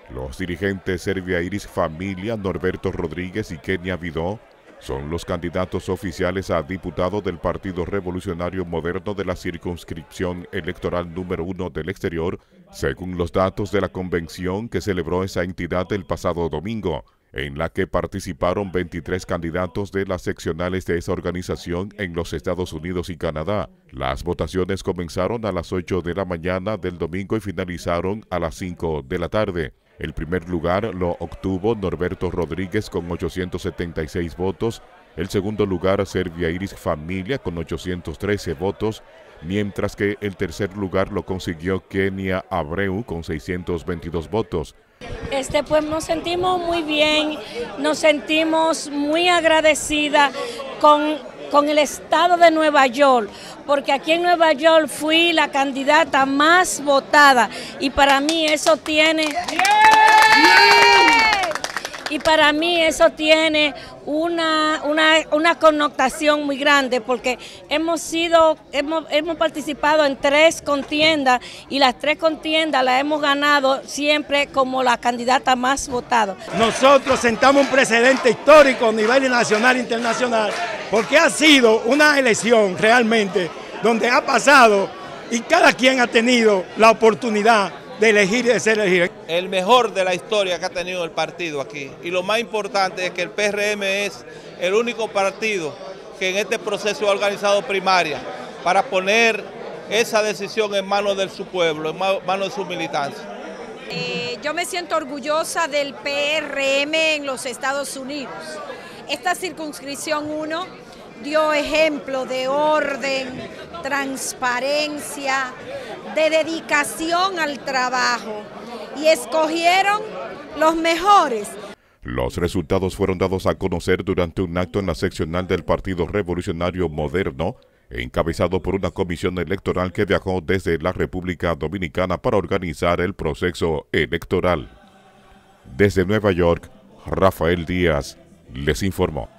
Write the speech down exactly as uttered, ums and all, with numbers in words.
Los dirigentes Servia Iris Familia, Norberto Rodríguez y Kenia Vidó son los candidatos oficiales a diputado del Partido Revolucionario Moderno de la circunscripción electoral número uno del exterior, según los datos de la convención que celebró esa entidad el pasado domingo, en la que participaron veintitrés candidatos de las seccionales de esa organización en los Estados Unidos y Canadá. Las votaciones comenzaron a las ocho de la mañana del domingo y finalizaron a las cinco de la tarde. El primer lugar lo obtuvo Norberto Rodríguez con ochocientos setenta y seis votos, el segundo lugar Servia Iris Familia con ochocientos trece votos, mientras que el tercer lugar lo consiguió Kenia Abreu con seiscientos veintidós votos. Este, pues nos sentimos muy bien, nos sentimos muy agradecidas con, con el estado de Nueva York, porque aquí en Nueva York fui la candidata más votada y para mí eso tiene... Y para mí eso tiene una, una, una connotación muy grande porque hemos sido, hemos, hemos participado en tres contiendas y las tres contiendas las hemos ganado siempre como la candidata más votada. Nosotros sentamos un precedente histórico a nivel nacional e internacional porque ha sido una elección realmente donde ha pasado y cada quien ha tenido la oportunidad de elegir y de ser elegido. El mejor de la historia que ha tenido el partido aquí. Y lo más importante es que el P R M es el único partido que en este proceso ha organizado primaria para poner esa decisión en manos de su pueblo, en manos de su militancia. Eh, yo me siento orgullosa del P R M en los Estados Unidos. Esta circunscripción uno dio ejemplo de orden, transparencia, de dedicación al trabajo y escogieron los mejores. Los resultados fueron dados a conocer durante un acto en la seccional del Partido Revolucionario Moderno, encabezado por una comisión electoral que viajó desde la República Dominicana para organizar el proceso electoral. Desde Nueva York, Rafael Díaz les informó.